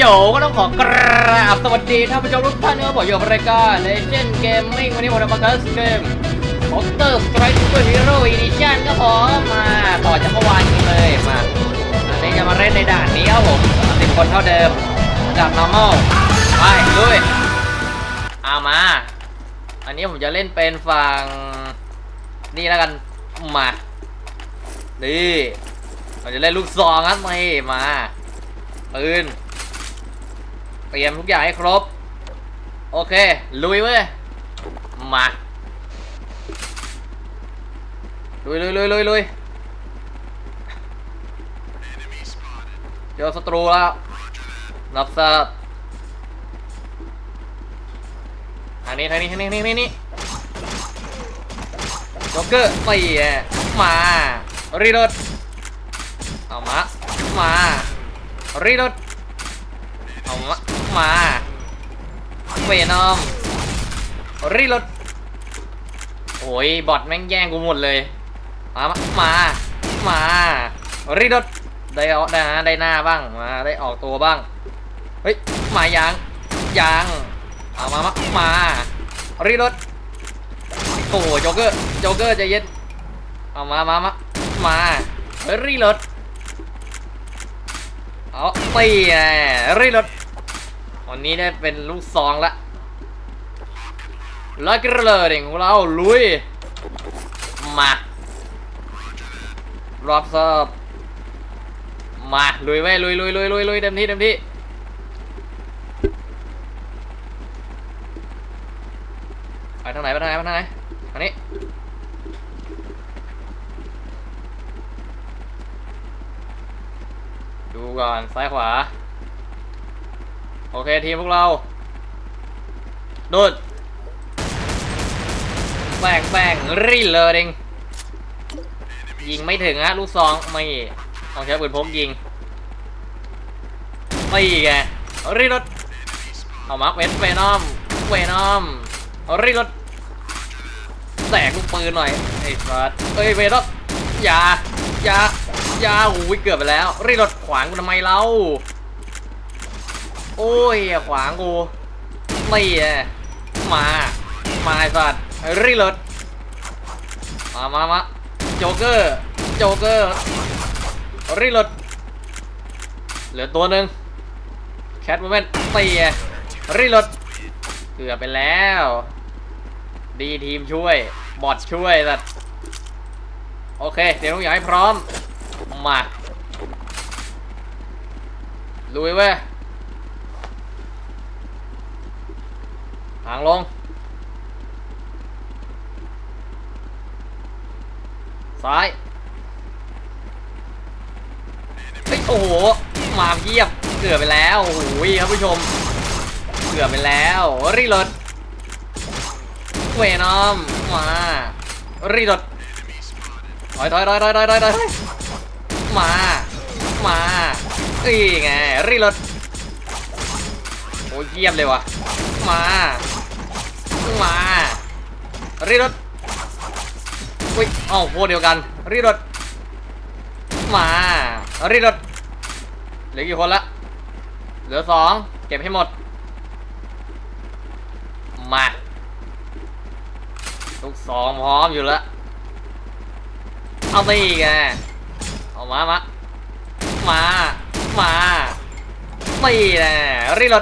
ก็ต้องขอกราบสวัสดีท่านผู้ชมทุกท่านนะครับผมอยู่กับรายการLegend Gamingวันนี้ผมจะมาเล่นเกม Counter Strike Super Hero Edition ครับผมมาต่อจากเมื่อวานนี้เลยมาอันนี้จะมาเล่นในด่านนี้ครับผม10 คนเท่าเดิมจาก normal ไปลุยเอามาอันนี้ผมจะเล่นเป็นฝั่งนี่แล้วกันมานี่เราจะเล่นลูกซองครับมาปืนเตรียมทุกอย่างให้ครบโอเคลุยเว้ยมาลุยเจอศัตรูแล้วนับซะทางนี้โจ๊กเกอร์ไปมารีโหลดเอามารีโหลดเอามาเวนอมรีโหลดโอ้ยบอทแม่งแย่งกูหมดเลยมารีโหลดได้หน้าบ้างมาได้ออกตัวบ้างเฮ้ยมายังเอามารีโหลดโอ้โจ๊กเกอร์ใจเย็นเอามารีโหลดเอาตีรีโหลดวันนี้ได้เป็นลูกซองละแล้วก็เลยของเราลุยมารับเสิร์ฟมาลุยไว้ลุยเต็มที่ไปทางไหนทางนี้ดูก่อนซ้ายขวาโอเคทีมพวกเราโดดแบ่งรีเลยเองยิงไม่ถึงฮะลูกซองไม่ต้องใช้ปืนพกยิงไม่แกรีรถเอามาร์คเวนอมรีรถแตกลูกปืนหน่อยไอ้สัสเวนอมยาหูเกือบไปแล้วรีรถขวางกูทำไมเล่าโอ้ยขวางกูไม่มาไอ้สัสรีรถมาโจ๊กเกอร์รีรถเหลือตัวหนึ่งแคทโมเมนต์ตีรีรถเกือบไปแล้วดีทีมช่วยบอทช่วยสัสโอเคเดี๋ยวต้องอยากให้พร้อมมาลุยเว้ยทางลงซ้ายโอ้โหมาเยียบเกือบไปแล้วโอ้โหครับผู้ชมเกือบไปแล้วรีโหลดเวนอมมารีโหลดถอยมาอีไงรีโหลดโอ้ยเยียบเลยวะมารีโหลดอุ้ยอ้าวพวกเดียวกันรีโหลดมารีโหลดเหลือกี่คนละเหลือ2เก็บให้หมดมาลูกซองพร้อมอยู่แล้วเอาตีไงเอามาตีนะรีโหลด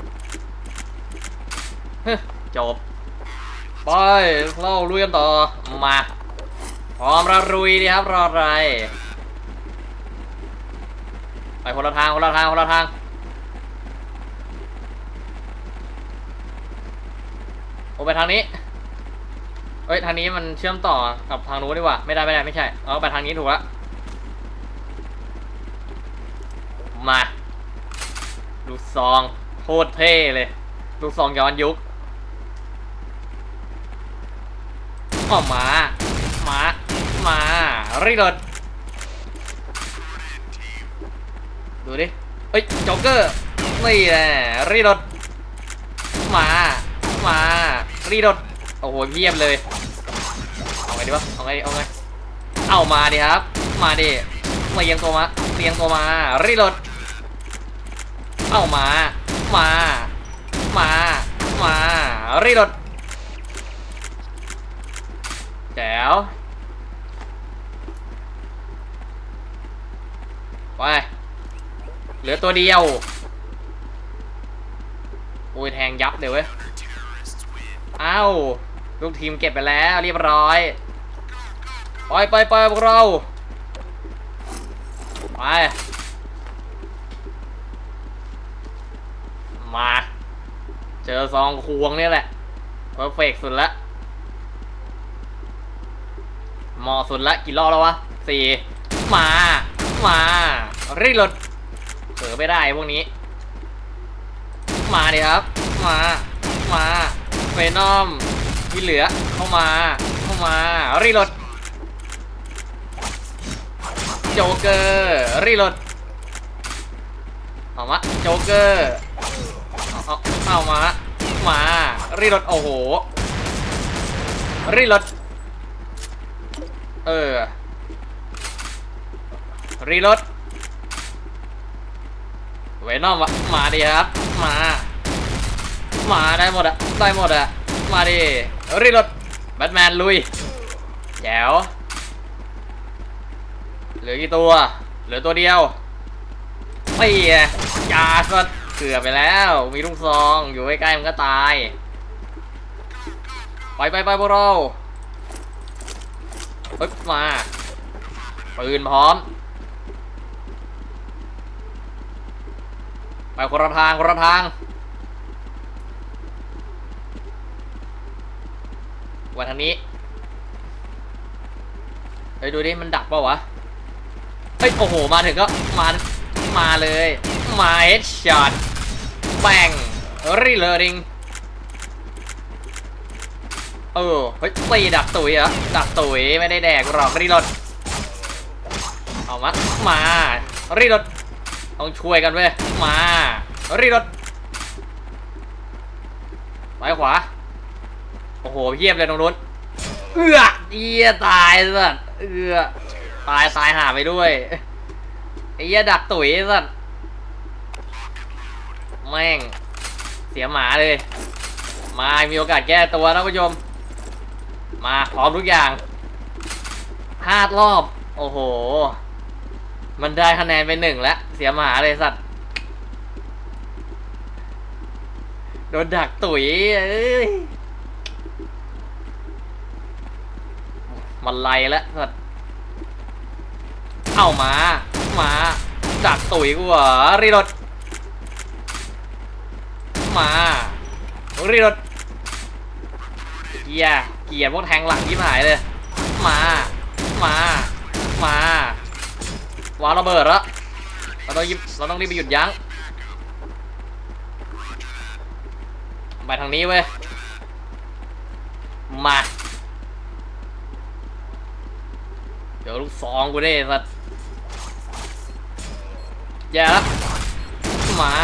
จบไปเราลุยกันต่อมาพร้อมเราลุยดีครับรออะไรไปคนละทางโอ้ไปทางนี้เอ้ยทางนี้มันเชื่อมต่อกับทางนู้นดีกว่าไม่ได้ไม่ใช่เอาไปทางนี้ถูกละมาลูกซองโคตรเท่เลยลูกซองย้อนยุคออกมารีโหลดดูดิเอ้ยโจ๊กเกอร์นี่แหละรีโหลดมารีโหลดโอ้โหเงียบเลยเอาไงดีวะเอาไงเอามาดิครับมาดิเรียงตัวมารีโหลดเอามารีโหลดแจ๋วไปเหลือตัวเดียวโอ้ยแทงยับเลยเว้ยเอ้าลูกทีมเก็บไปแล้วเรียบร้อยไปพวกเราไปมาเจอซองควงนี่แหละเพอร์เฟกสุดละเหมาะสุดละกี่รอบแล้ววะ4มารีโหลดเผลอไม่ได้พวกนี้มาดิครับมาเวนอมที่เหลือเข้ามารีโหลดโจ๊กเกอร์รีโหลดเอามาโจ๊กเกอร์เอามารีโหลดโอ้โหรีโหลดรีโหลดเวนอมมาดิครับมาได้หมดอะมาดิรีโหลดแบทแมนลุยแจ๋วเหลือกี่ตัวเหลือตัวเดียวไม่ยาสัตว์เกือบไปแล้วมีลูกซองอยู่ใกล้ๆมันก็ตายไปพวกเรามาปืนพร้อมไปคนละทางวันทางนี้ดูดิมันดักเปล่าวะโอ้โหมาถึงก็มาเลยเฮดช็อตแบงรีโหลดตีดักตุ๋ยดักตุ๋ยไม่ได้แดกหรอกรีโหลดเอามารีโหลดต้องช่วยกันเว้ยมารีโหลดซ้ายขวาโอ้โหเยียบเลยตรงนู้นตายสัตว์ตายหาไปด้วยดักตุ๋ยสัตว์แม่งเสียหมาเลยมีโอกาสแก้ตัวนะผู้ชมมาพร้อมทุกอย่าง5 รอบโอ้โหมันได้คะแนนไป1แล้วเสียหมาเลยสัตว์โดนดักตุ๋ยมันไล่แล้วสัตว์เอามาดักตุ๋ยกูเหรอรีโหลดมารีโหลดเกียร์พวกแทงหลังที่หายเลยมาวางระเบิดแล้วเราต้องรีบไปหยุดยั้งไปทางนี้เว้ยมาเดี๋ยวลูกซองกูได้สัตว์อย่าละมา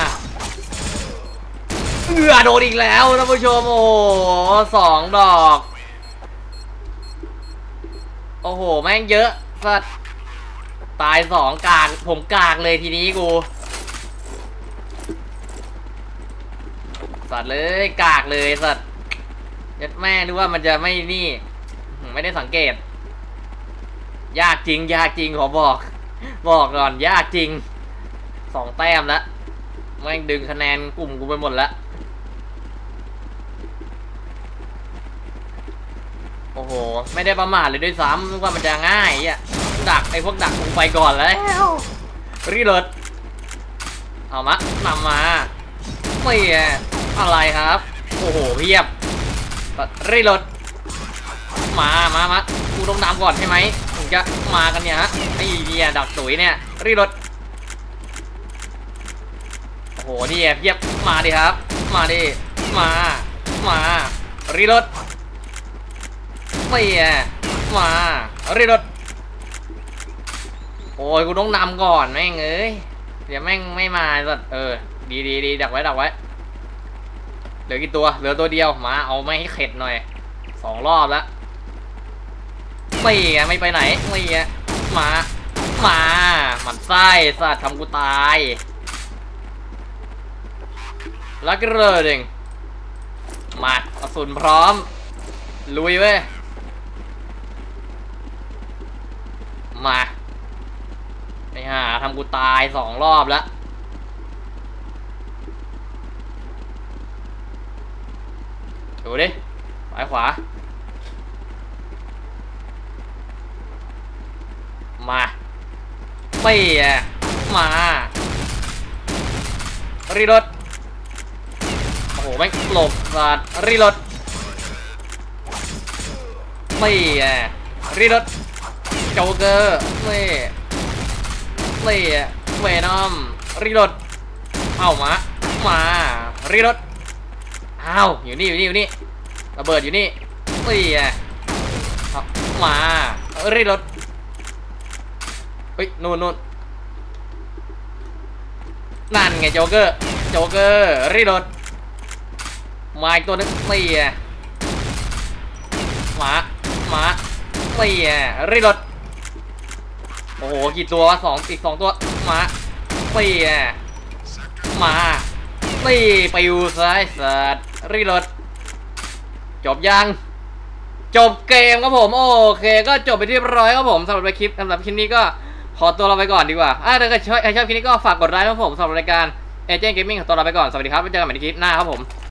โดนอีกแล้วท่านผู้ชมโอ้โห2 ดอกโอ้โหแม่งเยอะสัตว์ตาย2กากผมกากเลยทีนี้กูสัตว์เลยกากเลยสัตว์ยัดแม่นึกว่ามันจะไม่นี่ไม่ได้สังเกตยากจริงขอบอกก่อนยากจริง2 แต้มแล้วแม่งดึงคะแนนกลุ่มกูไปหมดแล้วโอ้โหไม่ได้ประมาทเลยด้วยซ้ำนึกว่ามันจะง่ายดักพวกดักลงไปก่อนแล้วรีโหลดเอานำมาไม่อะไรครับโอ้โหเพียบรีโหลดมากูต้องนำก่อนใช่ไหมถึงจะมากันเนี่ยดักตุ๋ยเนี่ยรีโหลดโอ้โหเพียบมาดิครับมารีโหลดไม่มารีโหลดโอ้ยกูต้องนำก่อนแม่งเดี๋ยวแม่งไม่มาสัตว์ดีดักไว้เหลือกี่ตัวเหลือตัวเดียวมาเอาไม่ให้เข็ดหน่อย2 รอบแล้วไม่ไปไหนมาหมันไส้สัตว์ทำกูตายลักเกอร์เด้งมากระสุนพร้อมลุยเว้ยมาไอ้ห่าทำกูตาย2 รอบแล้วดูดิไปขวามาไม่มารีโหลดโอ้โหแม่งหลบสัตว์รีโหลดไม่รีโหลดโจ๊กเกอร์ไม่เวนอมรีโหลดเอามารีโหลดอ้าวอยู่นี่ระเบิดอยู่นี่ไม่มารีโหลดเฮ้ยนู่นนั่นไงโจ๊กเกอร์รีโหลดมาอีกตัวนึงไม่มาไม่รีโหลดโอ้โหกี่ตัววะอีก 2 ตัวมาไม่มาไม่ปิวซ้ายสัตว์รีโหลดจบยังจบเกมครับผมโอเคก็จบไปที่เรียบร้อยครับผมสำหรับคลิปนี้ก็ขอตัวเราไปก่อนดีกว่าถ้าใครชอบคลิปนี้ก็ฝากกดไลค์ครับผมสำหรับรายการเอเจนต์เกมมิ่งขอตัวเราไปก่อนสวัสดีครับไว้เจอกันใหม่ในคลิปหน้าครับผม